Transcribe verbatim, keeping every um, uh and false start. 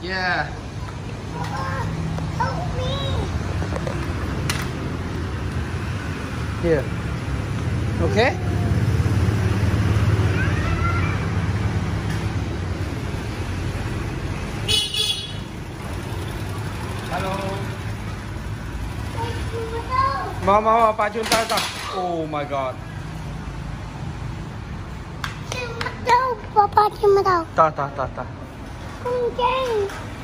Yeah. Help me. Here. Okay? Hello. Mau mau Pak Jun tahu tak? Oh my god. Đâu, Papa, cium tahu. Tak tak tak tak. Không chơi.